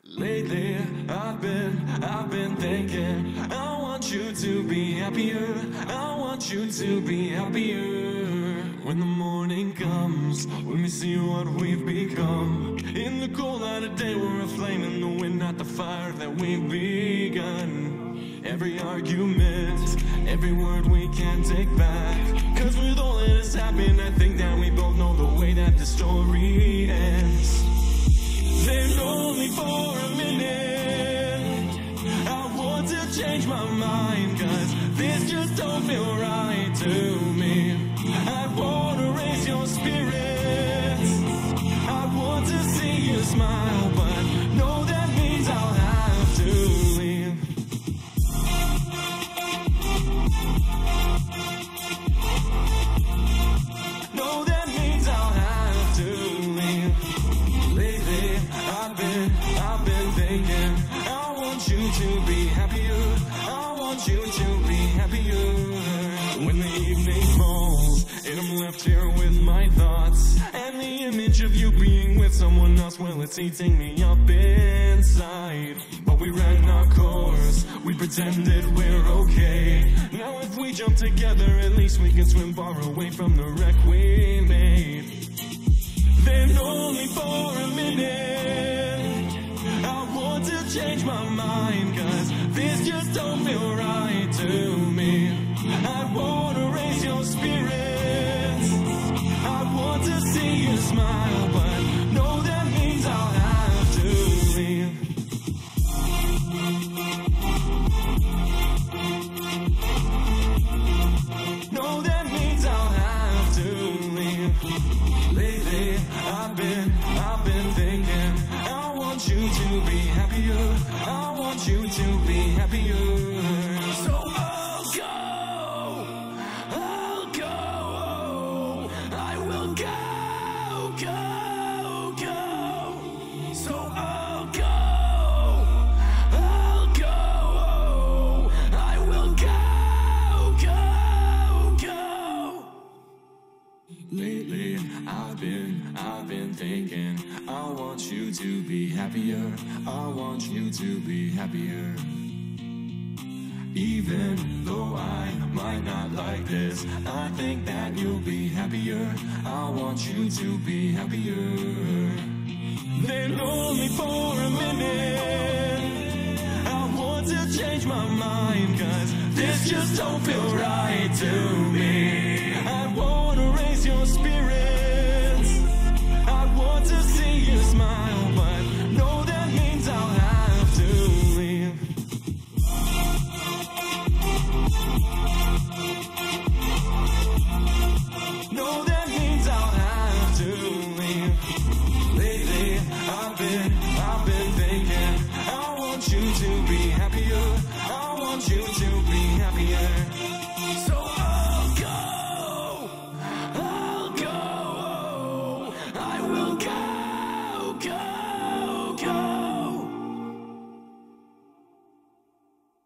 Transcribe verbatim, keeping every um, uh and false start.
Lately, I've been, I've been thinking, I want you to be happier, I want you to be happier. When the morning comes, when we see what we've become, in the cold light of day, we're a flame in the wind, not the fire that we've begun. Every argument, every word we can't take back, cause with all that has happened, I think that we both know the way that the story ends. Then only for a minute, I want to change my mind, cause this just don't feel right to me. I want to raise your spirits, I want to see you smile, but no, that means I'll have to leave. No, that means I'll have to leave. Lately, I've been, I've been thinking, I want you to be happier, I want you to be happier. When the evening falls and I'm left here with my thoughts, and the image of you being with someone else, well, it's eating me up inside. But we ran our course, we pretended we're okay. Now if we jump together, at least we can swim far away from the wreck we made. Then only for a minute, I want to change my mind, cause this just don't feel right to me. I want to raise your spirits, I want to see you smile, but no, that means I'll have to leave. No, that means I'll have to leave. Lately, I've been, I've been thinking, I want you to be happier, I want you to be happier. So I'll go, I'll go, I will go, go, go. So I'll go, I'll go, I will go, go, go. Lately, I've been, I've been thinking, I want you to be happier, I want you to be happier. Even though I might not like this, I think that you'll be happier, I want you to be happier. Then only for a minute, I want to change my mind, cause this just don't feel right to me. I want to raise your spirits, I want to see you smile, but no, that means I'll have to leave. No, that means I'll have to leave. Lately, I've been, I've been thinking, I want you to be happier, I want you to